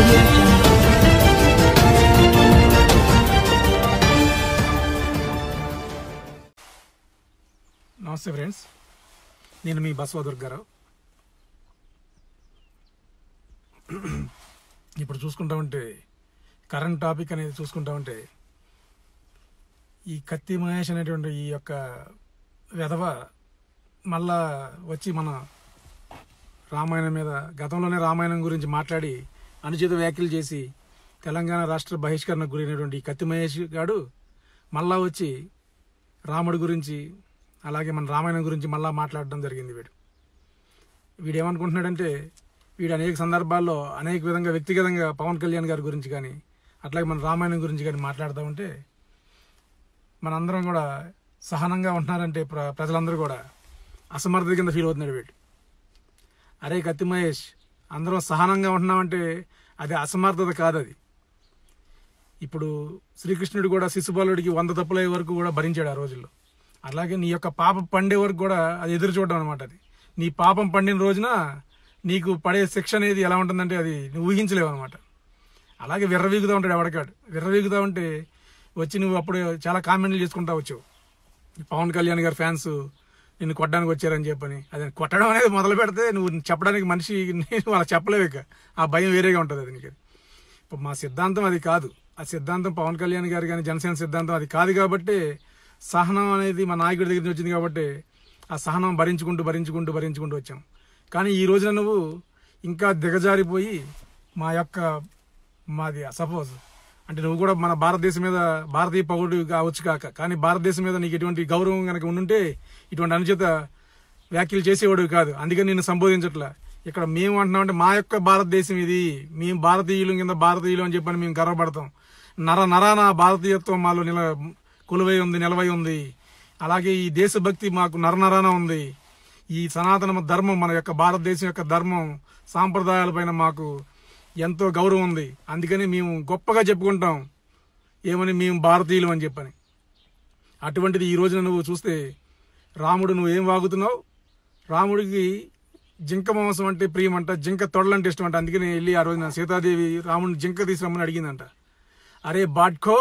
Audio Jungle. నమస్తే friends, నేను మీ బసవ దుర్గారావు. ఇప్పుడు చూసుకుంటా ఉంటే కరెంట్ టాపిక్ అనేది చూసుకుంటా ఉంటే ఈ కత్తి మహేష్ అనేటువంటి ఈ యొక్క వెధవ మళ్ళా వచ్చి మన రామాయణం మీద గతంలోనే రామాయణం గురించి మాట్లాడి అనుచిత వ్యాఖ్యలు చేసి తెలంగాణ రాష్ట్ర బహిష్కరణకు గురైనటువంటి ఈ కత్తి మహేష్ గాడు మళ్ళా వచ్చి రాముడి గురించి అలాగే మన రామాయణం గురించి మళ్ళా మాట్లాడడం జరిగింది. వీడు ఏమనుకుంటున్నాడంటే వీడు అనేక సందర్భాల్లో అనేక విధంగా వ్యక్తిగతంగా పవన్ కళ్యాణ్ గారి గురించి కానీ అట్లాగే మన రామాయణం గురించి కానీ మాట్లాడుతూ ఉంటే మనందరం కూడా సహనంగా ఉంటున్నారంటే ప్రజలందరూ కూడా అసమర్థత కింద ఫీల్ అవుతున్నాడు వీడు. అరే కత్తి మహేష్, అందరం సహనంగా ఉంటున్నామంటే అది అసమర్థత కాదు. అది ఇప్పుడు శ్రీకృష్ణుడు కూడా శిశుపాలుడికి 100 తప్పులయ్యే వరకు కూడా భరించాడు ఆ రోజుల్లో. అలాగే నీ యొక్క పాపం పండే వరకు కూడా అది ఎదురు చూడడం అనమాట. అది నీ పాపం పండిన రోజున నీకు పడే శిక్ష అనేది ఎలా ఉంటుందంటే అది నువ్వు ఊహించలేవు అనమాట. అలాగే విర్రవీగుతూ ఉంటాడు ఎవడికాడు. విర్రవీగుతూ ఉంటే వచ్చి నువ్వు అప్పుడు చాలా కామెంట్లు చేసుకుంటా వచ్చావు. పవన్ కళ్యాణ్ గారి ఫ్యాన్స్ నిన్ను కొట్టడానికి వచ్చారని చెప్పని, అది కొట్టడం అనేది మొదలు పెడితే నువ్వు చెప్పడానికి మనిషి వాళ్ళకి చెప్పలేవు. ఇక ఆ భయం వేరేగా ఉంటుంది. అది నీకు ఇప్పుడు మా సిద్ధాంతం అది కాదు. ఆ సిద్ధాంతం పవన్ కళ్యాణ్ గారు కానీ జనసేన సిద్ధాంతం అది కాదు. కాబట్టి సహనం అనేది మా నాయకుడి దగ్గర నుంచి వచ్చింది. కాబట్టి ఆ సహనం భరించుకుంటూ వచ్చాం. కానీ ఈ రోజున నువ్వు ఇంకా దిగజారిపోయి మాది సపోజ్ అంటే నువ్వు కూడా మన భారతదేశం మీద భారతీయ పౌరుడు కావచ్చు కానీ భారతదేశం మీద నీకు ఎటువంటి గౌరవం కనుక ఉండుంటే ఇటువంటి అనుచిత వ్యాఖ్యలు చేసేవాడు కాదు. అందుకని నిన్ను సంబోధించట్లా. ఇక్కడ మేము అంటున్నామంటే మా యొక్క భారతదేశం ఇది, మేము భారతీయులు కింద భారతీయులు అని చెప్పని మేము గర్వపడతాం. నరాన భారతీయత్వం మాలో నిలవై ఉంది. అలాగే ఈ దేశభక్తి మాకు నరనరాన ఉంది. ఈ సనాతన ధర్మం, మన యొక్క భారతదేశం యొక్క ధర్మం సాంప్రదాయాలపైన మాకు ఎంతో గౌరవం ఉంది. అందుకని మేము గొప్పగా చెప్పుకుంటాం ఏమని, మేము భారతీయులు అని చెప్పని. అటువంటిది ఈ రోజున నువ్వు చూస్తే రాముడు నువ్వేం వాగుతున్నావు. రాముడికి జింక మాంసం అంటే ప్రియమంట, జింక తొడలంటే ఇష్టం అంట. అందుకని వెళ్ళి ఆ రోజున సీతాదేవి రాముడిని జింక తీసుకురమ్మని అడిగిందంట. అరే బాట్కో,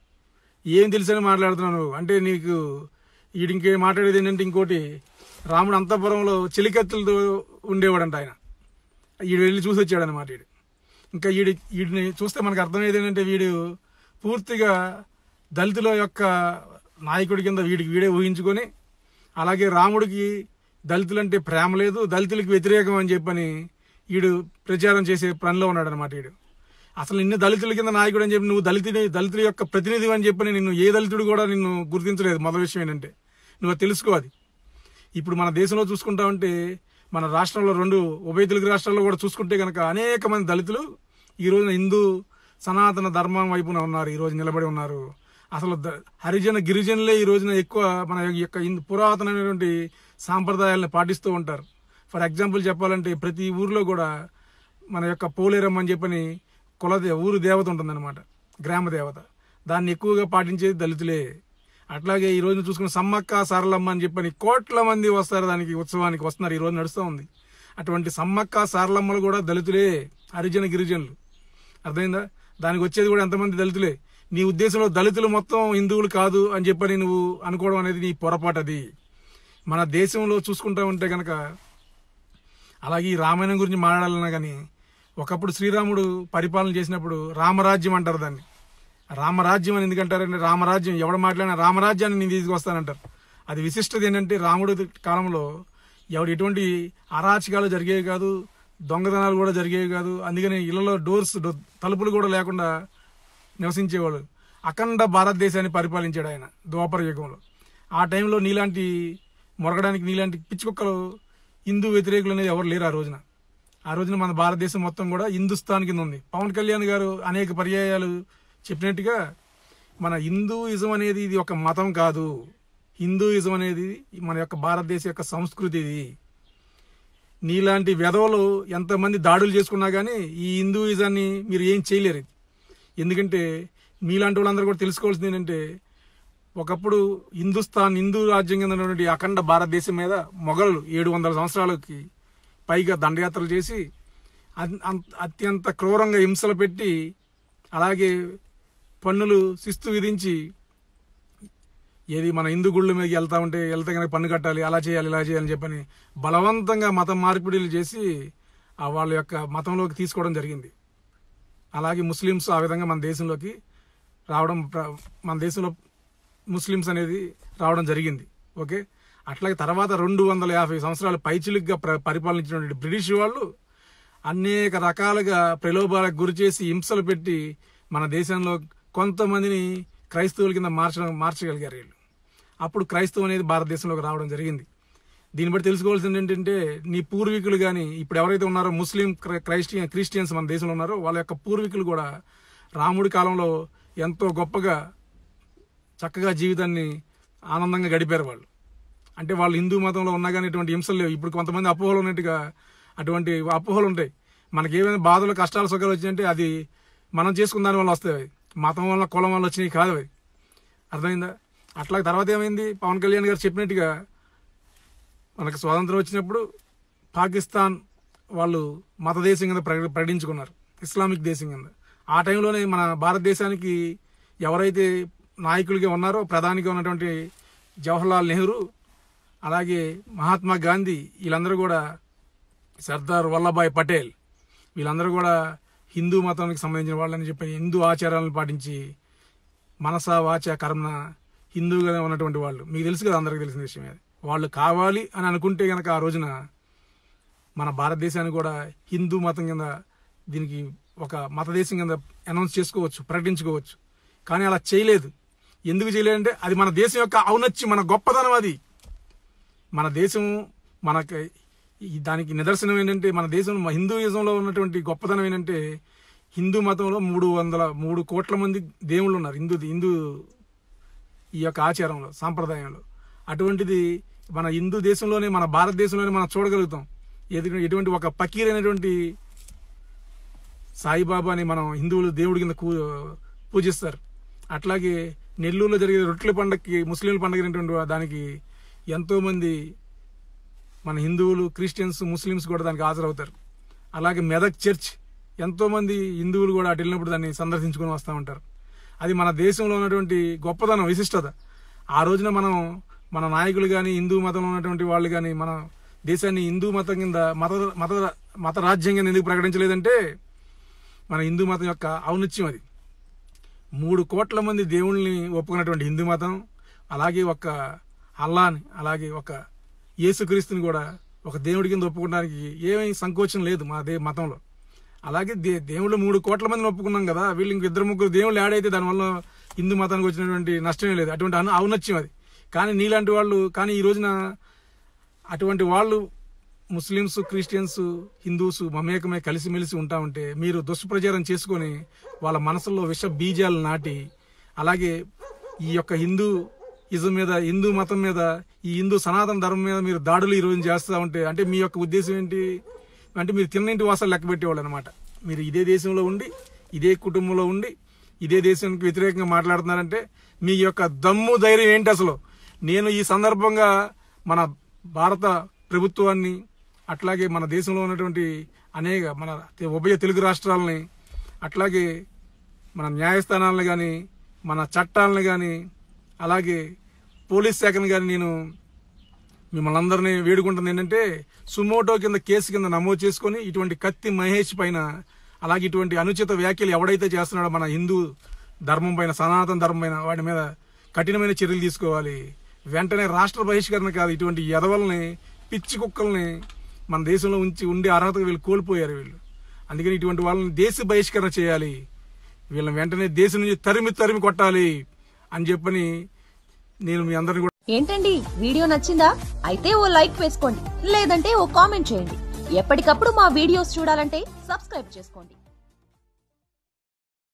ఏం తెలుసని మాట్లాడుతున్నావు నువ్వు అంటే నీకు ఇంకే మాట్లాడేది ఏంటంటే ఇంకోటి, రాముడు అంతఃపురంలో చెలికత్తులతో ఉండేవాడంట. ఆయన వీడు వెళ్ళి చూసి వచ్చాడు అనమాట. ఇంకా వీడిని చూస్తే మనకు అర్థమయ్యేది ఏంటంటే వీడు పూర్తిగా దళితుల యొక్క నాయకుడి కింద వీడే ఊహించుకొని, అలాగే రాముడికి దళితులంటే ప్రేమ లేదు, దళితులకి వ్యతిరేకం అని చెప్పని వీడు ప్రచారం చేసే పనిలో ఉన్నాడు అనమాట. వీడు అసలు నిన్ను దళితుల కింద నాయకుడు అని చెప్పి నువ్వు దళితుల యొక్క ప్రతినిధి అని చెప్పని నిన్ను ఏ దళితుడు కూడా నిన్ను గుర్తించలేదు. మొదటి విషయం ఏంటంటే నువ్వు తెలుసుకో. అది ఇప్పుడు మన దేశంలో చూసుకుంటా ఉంటే మన రాష్ట్రంలో 2 ఉభయ తెలుగు రాష్ట్రాల్లో కూడా చూసుకుంటే కనుక అనేక మంది దళితులు ఈ రోజున హిందూ సనాతన ధర్మం వైపున ఉన్నారు. ఈ రోజు నిలబడి ఉన్నారు. అసలు హరిజన గిరిజనులే ఈ రోజున ఎక్కువ మన యొక్క పురాతనమైనటువంటి సాంప్రదాయాలను పాటిస్తూ ఉంటారు. ఫర్ ఎగ్జాంపుల్ చెప్పాలంటే ప్రతి ఊర్లో కూడా మన యొక్క పోలేరమ్మ అని చెప్పని ఊరు దేవత ఉంటుందన్నమాట, గ్రామ దేవత. దాన్ని ఎక్కువగా పాటించేది దళితులే. అట్లాగే ఈ రోజున చూసుకున్న సమ్మక్క సారలమ్మ అని చెప్పని కోట్ల మంది వస్తారు దానికి, ఉత్సవానికి వస్తున్నారు. ఈ రోజు నడుస్తూ ఉంది. అటువంటి సమ్మక్క సారలమ్మలు కూడా దళితులే, హరిజన గిరిజనులు. అర్థమైందా? దానికి వచ్చేది కూడా ఎంతమంది దళితులే. నీ ఉద్దేశంలో దళితులు మొత్తం హిందువులు కాదు అని చెప్పని నువ్వు అనుకోవడం అనేది నీ పొరపాటు. అది మన దేశంలో చూసుకుంటా ఉంటే కనుక అలాగే ఈ రామాయణం గురించి మాట్లాడాలన్నా కానీ ఒకప్పుడు శ్రీరాముడు పరిపాలన చేసినప్పుడు రామరాజ్యం అంటారు దాన్ని. రామరాజ్యం అని ఎందుకంటారంటే రామరాజ్యం ఎవడు మాట్లాడినా రామరాజ్యాన్ని నేను తీసుకొస్తానంటారు. అది విశిష్టత ఏంటంటే రాముడి కాలంలో ఎటువంటి అరాచకాలు జరిగేవి కాదు, దొంగతనాలు కూడా జరిగేవి కాదు. అందుకని ఇళ్లలో తలుపులు కూడా లేకుండా నివసించేవాళ్ళు. అఖండ భారతదేశాన్ని పరిపాలించాడు ఆయన ద్వాపర యుగంలో. ఆ టైంలో మొరగడానికి నీలాంటి పిచ్చుకుక్కలు హిందూ వ్యతిరేకులు అనేది ఎవరు లేరు ఆ రోజున మన భారతదేశం మొత్తం కూడా హిందుస్థాన్ కింద ఉంది. పవన్ కళ్యాణ్ గారు అనేక పర్యాయాలు చెప్పినట్టుగా మన హిందూయిజం అనేది ఇది ఒక మతం కాదు. హిందూయిజం అనేది మన యొక్క భారతదేశ యొక్క సంస్కృతి. ఇది నీలాంటి వెధవలు ఎంతమంది దాడులు చేసుకున్నా కానీ ఈ హిందూయిజాన్ని మీరు ఏం చేయలేరు. ఎందుకంటే మీలాంటి వాళ్ళందరూ కూడా తెలుసుకోవాల్సింది ఏంటంటే ఒకప్పుడు హిందూ రాజ్యం కింద ఉన్నటువంటి అఖండ భారతదేశం మీద మొఘలు 700 సంవత్సరాలకి పైగా దండయాత్రలు చేసి అత్యంత క్రూరంగా హింసలు పెట్టి అలాగే పన్నులు శిస్తు విధించి ఏది మన హిందూ గుళ్ళ మీదకి వెళ్తే కనుక పన్ను కట్టాలి, అలా చేయాలి ఇలా చేయాలని చెప్పని బలవంతంగా మతం మార్పిడిలు చేసి వాళ్ళ యొక్క మతంలోకి తీసుకోవడం జరిగింది. అలాగే ముస్లిమ్స్ ఆ విధంగా మన దేశంలోకి రావడం, మన దేశంలో ముస్లిమ్స్ అనేది రావడం జరిగింది. ఓకే, అట్లాగే తర్వాత 250 సంవత్సరాలు పైచిలుగ్గా పరిపాలించినటువంటి బ్రిటిష్ వాళ్ళు అనేక రకాలుగా ప్రలోభాలకు గురి చేసి హింసలు పెట్టి మన దేశంలో కొంతమందిని క్రైస్తవుల కింద మార్చగలిగారు వీళ్ళు. అప్పుడు క్రైస్తవం అనేది భారతదేశంలోకి రావడం జరిగింది. దీన్ని బట్టి తెలుసుకోవాల్సింది ఏంటంటే, నీ పూర్వీకులు కానీ ఇప్పుడు ఎవరైతే ఉన్నారో ముస్లిం క్రిస్టియన్స్ మన దేశంలో ఉన్నారో వాళ్ళ యొక్క పూర్వీకులు కూడా రాముడి కాలంలో ఎంతో గొప్పగా చక్కగా జీవితాన్ని ఆనందంగా గడిపారు వాళ్ళు. అంటే వాళ్ళు హిందూ మతంలో ఉన్నా కానీ ఇటువంటి హింసలు లేవు. ఇప్పుడు కొంతమంది అపోహలు ఉన్నట్టుగా అటువంటి అపోహలు ఉంటాయి. మనకి ఏమైనా బాధలు కష్టాలు సుఖాలు వచ్చినాయంటే అది మనం చేసుకున్న దాని వల్ల వస్తాయి, మతం వల్ల కులం వల్ల వచ్చినాయి కాదు అవి. అర్థమైందా? అట్లా తర్వాత ఏమైంది, పవన్ కళ్యాణ్ గారు చెప్పినట్టుగా మనకు స్వాతంత్రం వచ్చినప్పుడు పాకిస్తాన్ వాళ్ళు మత దేశం కింద ప్రకటించుకున్నారు, ఇస్లామిక్ దేశం కింద. ఆ టైంలోనే మన భారతదేశానికి ఎవరైతే నాయకులుగా ఉన్నారో, ప్రధానిగా ఉన్నటువంటి జవహర్లాల్ నెహ్రూ, అలాగే మహాత్మా గాంధీ, వీళ్ళందరూ కూడా, సర్దార్ వల్లభాయ్ పటేల్, వీళ్ళందరూ కూడా హిందూ మతానికి సంబంధించిన వాళ్ళని చెప్పి హిందూ ఆచారాలను పాటించి మనస వాచ కర్మ హిందూగా ఉన్నటువంటి వాళ్ళు. మీకు తెలుసు కదా, అందరికీ తెలిసిన విషయమే. వాళ్ళు కావాలి అని అనుకుంటే కనుక ఆ రోజున మన భారతదేశాన్ని కూడా హిందూ మతం కింద, దీనికి ఒక మత దేశం కింద అనౌన్స్ చేసుకోవచ్చు, ప్రకటించుకోవచ్చు. కానీ అలా చేయలేదు. ఎందుకు చేయలేదంటే అది మన దేశం యొక్క ఔన్నత్యం, మన గొప్పతనం. అది మన దేశం, మనకి దానికి నిదర్శనం ఏంటంటే, మన దేశం హిందూయిజంలో ఉన్నటువంటి గొప్పతనం ఏంటంటే, హిందూ మతంలో 3 కోట్ల మంది దేవుళ్ళు ఉన్నారు హిందూ ఈ యొక్క ఆచారంలో, సాంప్రదాయంలో. అటువంటిది మన హిందూ దేశంలోనే, మన భారతదేశంలోనే మనం చూడగలుగుతాం. ఎటువంటి ఒక ఫకీర్ అయినటువంటి సాయిబాబాని మనం హిందువులు దేవుడి కింద పూజిస్తారు. అట్లాగే నెల్లూరులో జరిగే రొట్టెల పండుగకి, ముస్లింల పండుగ అయినటువంటి దానికి ఎంతో మంది మన హిందువులు, క్రిస్టియన్స్, ముస్లిమ్స్ కూడా దానికి హాజరవుతారు. అలాగే మెదక్ చర్చ్, ఎంతో మంది హిందువులు కూడా అటు వెళ్ళినప్పుడు దాన్ని సందర్శించుకొని వస్తూ ఉంటారు. అది మన దేశంలో ఉన్నటువంటి గొప్పదనం, విశిష్టత. ఆ రోజున మనం మన నాయకులు కానీ, హిందూ మతంలో ఉన్నటువంటి వాళ్ళు కానీ, మన దేశాన్ని హిందూ మతం కింద మత రాజ్యం కింద ఎందుకు ప్రకటించలేదంటే, మన హిందూ మతం యొక్క ఔన్నత్యం అది. 3 కోట్ల మంది దేవుళ్ళని ఒప్పుకున్నటువంటి హిందూ మతం, అలాగే ఒక అల్లాని, అలాగే ఒక యేసుక్రీస్తుని కూడా ఒక దేవుడి కింద ఒప్పుకోవడానికి ఏమీ సంకోచం లేదు మా మతంలో. అలాగే దేవుళ్ళు 3 కోట్ల మందిని ఒప్పుకున్నాం కదా, వీళ్ళు ఇంక 2-3 దేవుళ్ళు యాడ్ అయితే దానివల్ల హిందూ మతానికి వచ్చినటువంటి నష్టమే లేదు. అటువంటి ఔన్నత్యం అది. కానీ నీలాంటి వాళ్ళు, కానీ ఈ రోజున అటువంటి వాళ్ళు ముస్లిమ్స్, క్రిస్టియన్స్, హిందూస్ మమేకమై కలిసిమెలిసి ఉంటా ఉంటే మీరు దుష్ప్రచారం చేసుకొని వాళ్ళ మనసుల్లో విష బీజాలు నాటి, అలాగే ఈ యొక్క హిందూయిజం మీద, హిందూ మతం మీద, ఈ హిందూ సనాతన ధర్మం మీద మీరు దాడులు ఈ రోజు చేస్తూ ఉంటే, అంటే మీ యొక్క ఉద్దేశం ఏంటి అంటే, మీరు తిన్నింటి వాసాలు లెక్క పెట్టేవాళ్ళు అనమాట. మీరు ఇదే దేశంలో ఉండి, ఇదే కుటుంబంలో ఉండి, ఇదే దేశానికి వ్యతిరేకంగా మాట్లాడుతున్నారంటే మీ యొక్క దమ్ము ధైర్యం ఏంటి అసలు? నేను ఈ సందర్భంగా మన భారత ప్రభుత్వాన్ని, అట్లాగే మన దేశంలో ఉన్నటువంటి మన ఉభయ తెలుగు రాష్ట్రాలని, అట్లాగే మన న్యాయస్థానాలను కానీ, మన చట్టాలను కానీ, అలాగే పోలీస్ శాఖను కానీ నేను మిమ్మల్ని అందరినీ వేడుకుంటుంది ఏంటంటే, సుమోటో కింద కేసు కింద నమోదు చేసుకుని ఇటువంటి కత్తి మహేష్ పైన, అలాగే ఇటువంటి అనుచిత వ్యాఖ్యలు ఎవడైతే చేస్తున్నాడో మన హిందూ ధర్మం పైన, సనాతన ధర్మం పైన, వాటి మీద కఠినమైన చర్యలు తీసుకోవాలి. వెంటనే రాష్ట్ర బహిష్కరణ కాదు, ఇటువంటి ఎదవల్ని, పిచ్చి కుక్కల్ని మన దేశంలో ఉండే అర్హత వీళ్ళు కోల్పోయారు వీళ్ళు. అందుకని ఇటువంటి వాళ్ళని దేశ బహిష్కరణ చేయాలి, వీళ్ళని వెంటనే దేశం నుంచి తరిమి కొట్టాలి అని చెప్పని నేను మీ అందరిని కూడా. ఏంటండి, వీడియో నచ్చిందా? అయితే ఓ లైక్ వేసుకోండి, లేదంటే ఓ కామెంట్ చేయండి. ఎప్పటికప్పుడు మా వీడియోస్ చూడాలంటే సబ్స్క్రైబ్ చేసుకోండి.